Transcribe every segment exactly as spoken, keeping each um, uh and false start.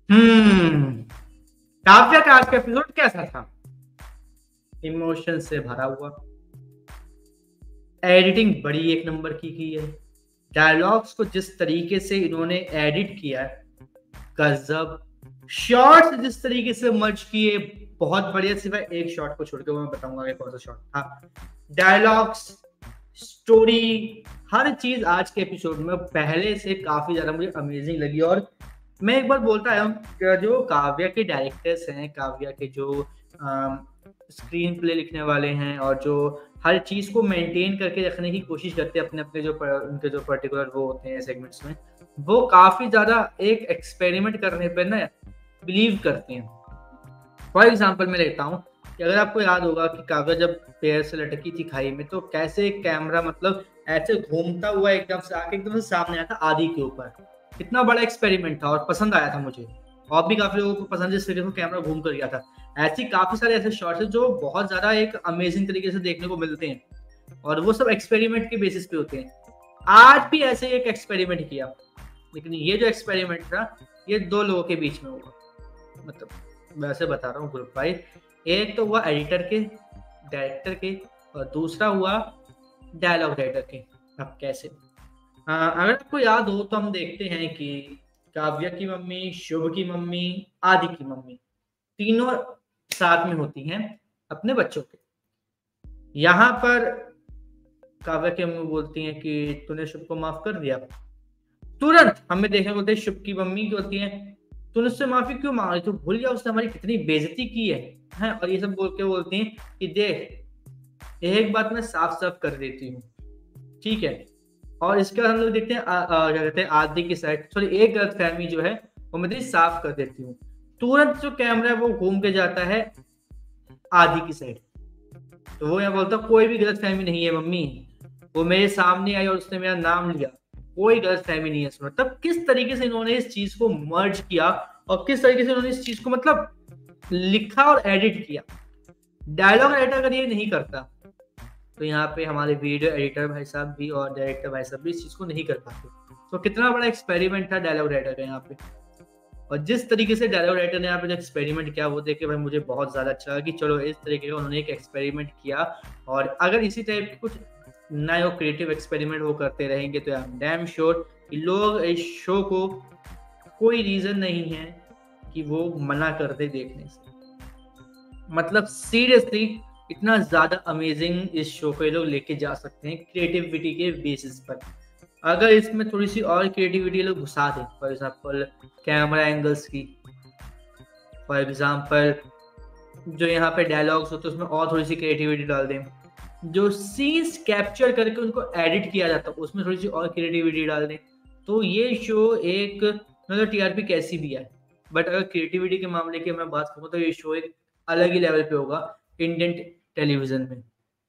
हम्म काव्या का आज का एपिसोड कैसा था? इमोशन से भरा हुआ, एडिटिंग बड़ी एक नंबर की की है। डायलॉग्स को जिस तरीके से इन्होंने एडिट किया है, गजब। शॉट्स जिस तरीके से मर्ज किए, बहुत बढ़िया। सिवाय एक शॉट को छोड़ के, वो मैं बताऊंगा कि कौन सा शॉट था। डायलॉग्स, स्टोरी, हर चीज आज के एपिसोड में पहले से काफी ज्यादा मुझे अमेजिंग लगी। और मैं एक बार बोलता आया हूँ कि जो काव्या के डायरेक्टर्स हैं, काव्या के जो स्क्रीन प्ले लिखने वाले हैं और जो हर चीज को मेंटेन करके रखने की कोशिश करते हैं अपने अपने जो पर, उनके जो पर्टिकुलर वो होते हैं सेगमेंट्स में, वो काफी ज्यादा एक एक्सपेरिमेंट करने पे ना बिलीव करते हैं। फॉर एग्जाम्पल मैं लेता हूँ कि अगर आपको याद होगा कि काव्या जब पैर से लटकी थी खाई में, तो कैसे कैमरा मतलब ऐसे घूमता हुआ एकदम से आके एकदम से सामने आया था आदि के ऊपर। कितना बड़ा एक्सपेरिमेंट था और पसंद आया था मुझे, और भी काफी लोगों को पसंद, जिस तरीके से कैमरा घूम कर गया था। ऐसी काफी सारे ऐसे शॉट्स हैं जो बहुत ज्यादा एक अमेजिंग तरीके से देखने को मिलते हैं, और वो सब एक्सपेरिमेंट के बेसिस पे होते हैं। आज भी ऐसे एक एक्सपेरिमेंट किया, लेकिन ये जो एक्सपेरिमेंट था ये दो लोगों के बीच में हुआ। मतलब वैसे बता रहा हूँ ग्रुप वाइज। एक तो हुआ एडिटर के, डायरेक्टर के, और दूसरा हुआ डायलॉग राइटर के। अब कैसे? आ, अगर आपको याद हो तो हम देखते हैं कि काव्या की मम्मी, शुभ की मम्मी, आदि की मम्मी, तीनों साथ में होती हैं अपने बच्चों के। यहाँ पर काव्या की मम्मी बोलती हैं कि तूने शुभ को माफ कर दिया। तुरंत हमें देखने को शुभ की मम्मी की होती है, तूने उससे माफी क्यों मांग रही? तू भूल गया उसने हमारी कितनी बेइज्जती की है, है? और ये सब बोल के बोलती हैं कि देख, एक बात मैं साफ साफ कर देती हूँ, ठीक है? और इसके बाद हम लोग देखते हैं क्या कहते हैं आदि की साइड, सॉरी एक गलत फहमी जो है वो मैं साफ कर देती हूँ। तुरंत जो कैमरा है वो घूम के जाता है आदि की साइड। तो वो यहाँ बोलता कोई भी गलत फहमी नहीं है मम्मी, वो मेरे सामने आई और उसने मेरा नाम लिया, कोई गलत फहमी नहीं है इसमें। तब किस तरीके से इन्होंने इस चीज को मर्ज किया और किस तरीके से इन्होंने इस चीज को मतलब लिखा और एडिट किया। डायलॉग राइटर अगर ये नहीं करता तो यहाँ पे हमारे वीडियो एडिटर भाई साहब भी और डायरेक्टर भाई साहब भी इस चीज को नहीं कर पाते। तो कितना बड़ा एक्सपेरिमेंट था डायलॉग राइटर का यहाँ पे। और जिस तरीके से डायलॉग राइटर ने यहाँ पे जो एक्सपेरिमेंट किया वो देख के भाई मुझे बहुत ज्यादा अच्छा लगा कि चलो इस तरीके का उन्होंने एक एक्सपेरिमेंट किया। और अगर इसी टाइप के कुछ नए और क्रिएटिव एक्सपेरिमेंट वो करते रहेंगे तो आई एम डैम श्योर कि लोग इस शो को, कोई रीजन नहीं है कि वो मना कर दे देखने से। मतलब सीरियसली इतना ज्यादा अमेजिंग इस शो को ये लोग लेके जा सकते हैं क्रिएटिविटी के बेसिस पर। अगर इसमें थोड़ी सी और क्रिएटिविटी लोग घुसा दें, फॉर एग्जांपल कैमरा एंगल्स की, फॉर एग्जांपल जो यहाँ पे डायलॉग्स होते हैं उसमें और थोड़ी सी क्रिएटिविटी डाल दें, जो सीन्स कैप्चर करके उनको एडिट किया जाता है उसमें थोड़ी सी और क्रिएटिविटी डाल दें, तो ये शो एक मतलब टीआरपी कैसी भी है, बट अगर क्रिएटिविटी के मामले की मैं बात करूँ तो ये शो एक अलग ही लेवल पे होगा इंडियन टेलीविजन में।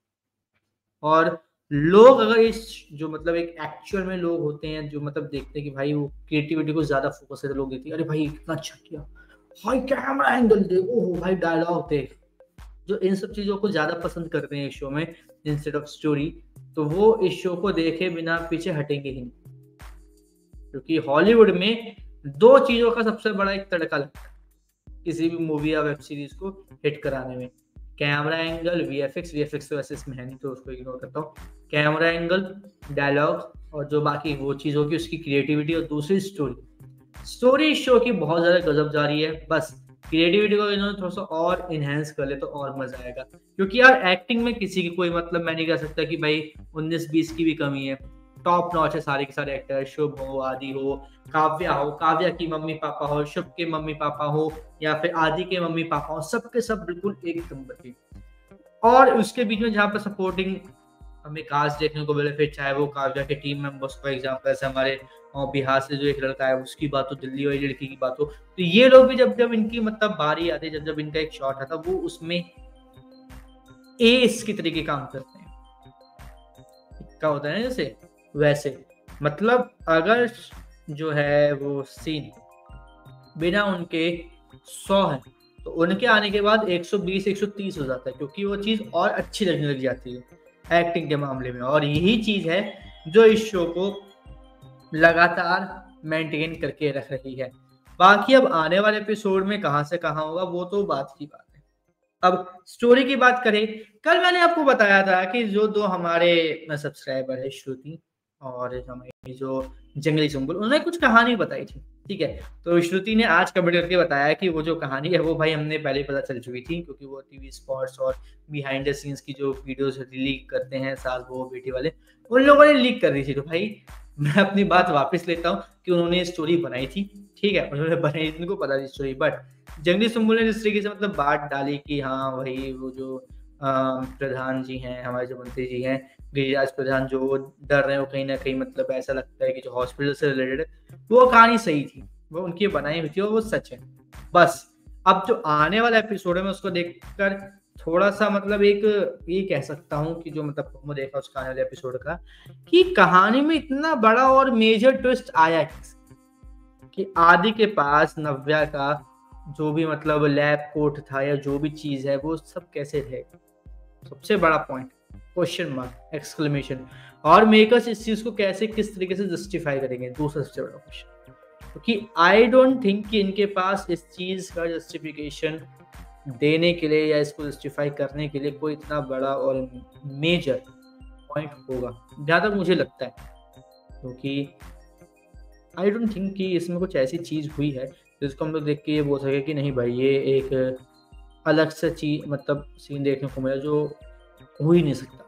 और लोग अगर इस जो मतलब एक एक्चुअल में लोग होते हैं जो मतलब देखते हैं कि भाई वो क्रिएटिविटी को ज्यादा फोकस है, लोग देखते हैं अरे भाई कितना अच्छा किया, भाई कैमरा एंगल देख, ओहो भाई डायलॉग देख, जो इन सब चीजों को ज्यादा पसंद करते हैं इस शो में इंस्टेड ऑफ स्टोरी, तो वो इस शो को देखे बिना पीछे हटेंगे ही नहीं। क्योंकि हॉलीवुड में दो चीजों का सबसे बड़ा एक तड़का लगता है किसी भी मूवी या वेब सीरीज को हिट कराने में, कैमरा एंगल, वीएफएक्स। वीएफएक्स तो वैसे इसमें है नहीं तो उसको इग्नोर करता हूँ। कैमरा एंगल, डायलॉग और जो बाकी वो चीज होगी उसकी क्रिएटिविटी, और दूसरी स्टोरी। स्टोरी शो की बहुत ज्यादा गजब जा रही है, बस क्रिएटिविटी को इन्होंने थोड़ा सा और इनहेंस कर ले तो और मजा आएगा। क्योंकि यार एक्टिंग में किसी की कोई मतलब मैं नहीं कह सकता कि भाई उन्नीस बीस की भी कमी है, टॉप नॉच है सारे के सारे एक्टर, शुभ हो, आदि हो, काव्या हो, काव्या की मम्मी पापा हो, शुभ के मम्मी पापा हो, या फिर आदि के मम्मी पापा हो, सबके सब बिल्कुल एक नंबर के। और उसके बीच में जहाँ पर सपोर्टिंग हमें कास्ट देखने को मिले, फिर चाहे वो काव्या के टीम मेंबर्स, फॉर एग्जाम्पल ऐसे हमारे बिहार से जो एक लड़का है उसकी बात हो, दिल्ली वाली लड़की की बात हो, तो ये लोग भी जब जब इनकी मतलब बारी आती है, जब जब इनका एक शॉट आता है, वो उसमें एस की तरीके काम करते हैं। क्या होता है जैसे वैसे, मतलब अगर जो है वो सीन बिना उनके सौ है तो उनके आने के बाद एक सौ बीस एक सौ तीस हो जाता है, क्योंकि वो चीज और अच्छी लगने लग जाती है एक्टिंग के मामले में। और यही चीज है जो इस शो को लगातार मेंटेन करके रख रही है। बाकी अब आने वाले एपिसोड में कहाँ से कहाँ होगा वो तो बात की बात है। अब स्टोरी की बात करें, कल मैंने आपको बताया था कि जो दो हमारे सब्सक्राइबर है श्रुति और हमारी जो जंगली सुम्बुल, उन्होंने कुछ कहानी बताई थी, ठीक है? तो श्रुति ने आज कमेंट करके बताया कि वो जो कहानी है वो भाई हमने पहले ही पता चल चुकी थी, क्योंकि वो टीवी स्पॉट्स और बिहाइंड द सीन्स की जो वीडियोस लीक करते हैं सास बहू बेटी वाले, उन लोगों ने लीक कर दी थी। तो भाई मैं अपनी बात वापस लेता हूँ कि उन्होंने स्टोरी बनाई थी, ठीक है? उन्होंने बनाई, उनको पता थी स्टोरी, बट जंगली सुम्बुल ने जिस तरीके से मतलब बात डाली कि हाँ भाई वो जो अ, प्रधान जी हैं, हमारे जो मंत्री जी हैं, गिरिराज प्रधान, जो डर रहे हैं वो कहीं न कहीं मतलब ऐसा लगता है कि जो हॉस्पिटल से रिलेटेड है, वो कहानी सही थी, वो उनकी बनाई हुई थी और वो सच है। बस अब जो आने वाला एपिसोड है मैं उसको देखकर थोड़ा-सा मतलब एक ये कह सकता हूँ कि जो मतलब प्रोमो देखा उसका आने वाले एपिसोड का, कि कहानी में इतना बड़ा और मेजर ट्विस्ट आया कैसे? कि आदि के पास नव्या का जो भी मतलब लैब कोट था या जो भी चीज़ है वो सब कैसे रहेगा? सबसे बड़ा पॉइंट, क्वेश्चन मार्क, एक्सक्लेमेशन। और मेकर्स इस चीज़ को कैसे किस तरीके से जस्टिफाई करेंगे? दूसरा सबसे बड़ा क्वेश्चन। क्योंकि आई डोंट थिंक कि इनके पास इस चीज़ का जस्टिफिकेशन देने के लिए या इसको जस्टिफाई करने के लिए कोई इतना बड़ा और मेजर पॉइंट होगा, जहाँ तक मुझे लगता है। क्योंकि आई डोंट थिंक कि इसमें कुछ ऐसी चीज़ हुई है जिसको हम लोग देख के ये बोल सके कि नहीं भाई ये एक अलग सा चीज़ मतलब सीन देखने को मिला जो हो ही नहीं सकता।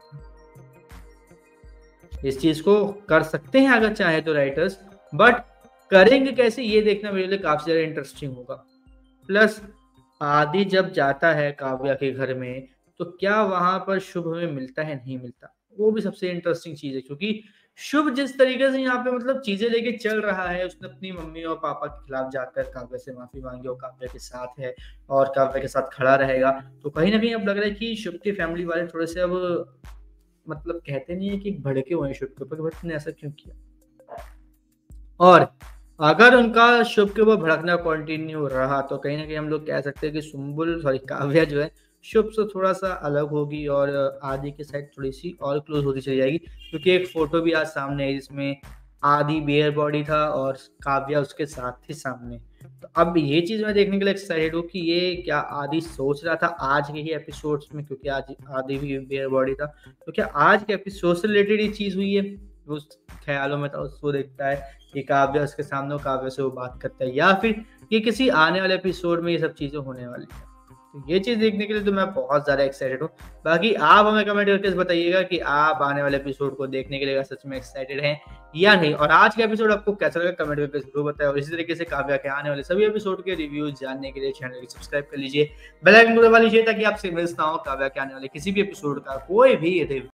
इस चीज़ को कर सकते हैं अगर चाहे तो राइटर्स, बट करेंगे कैसे ये देखना मेरे लिए काफ़ी ज़्यादा इंटरेस्टिंग होगा। प्लस आदि जब जाता है काव्या के घर में, तो क्या वहाँ पर शुभ हमें मिलता है, नहीं मिलता? वो भी सबसे इंटरेस्टिंग चीज़ है, क्योंकि शुभ जिस तरीके से यहाँ पे मतलब चीज़ें लेके चल रहा है, उसने अपनी मम्मी और पापा के खिलाफ जाकर काव्या से माफ़ी माँगी और काव्या के साथ है और काव्या के साथ खड़ा रहेगा। तो कहीं न कहीं अब लग रहा है कि शुभ की फैमिली वाले थोड़े से अब मतलब कहते नहीं है कि भड़के हुए हैं शुभ के ऊपर, कि भाई तुमने ऐसा क्यों किया? और अगर उनका शुभ के ऊपर भड़कना कंटिन्यू रहा तो कहीं न कहीं हम लोग कह सकते हैं कि सुम्बुल सॉरी काव्या जो है शुभ से थोड़ा-सा अलग होगी और आदि की साइड थोड़ी-सी और क्लोज़ होती चली जाएगी। क्योंकि एक फ़ोटो भी आज सामने है जिसमें आदि बेयर बॉडी था और काव्या उसके साथ थी सामने। तो अब ये चीज़ मैं देखने के लिए एक्साइटेड हूँ कि ये क्या आदि सोच रहा था आज के ही एपिसोड्स में, क्योंकि आज आदि भी बेयर बॉडी था। तो क्या आज के एपिसोड से रिलेटेड ये चीज़ हुई है? उस ख़्यालों में था, उसको देखता है कि काव्या उसके सामने हो, काव्या से वो बात करता है, या फिर ये किसी आने वाले एपिसोड में ये सब चीज़ें होने वाली हैं। तो ये चीज़ देखने के लिए तो मैं बहुत ज़्यादा एक्साइटेड हूँ। बाकी आप हमें कमेंट करके बताइएगा कि आप आने वाले एपिसोड को देखने के लिए सच में एक्साइटेड हैं या नहीं, और आज का एपिसोड आपको कैसा लगा कमेंट करके ज़रूर बताएं। और इसी तरीके से काव्या के आने वाले सभी एपिसोड के रिव्यूज़ जानने के लिए चैनल को सब्सक्राइब कर लीजिए, बेल आइकन को दबा लीजिए ताकि आपसे मिस ना हो काव्या के आने वाले किसी भी एपिसोड का कोई भी रिव्यू।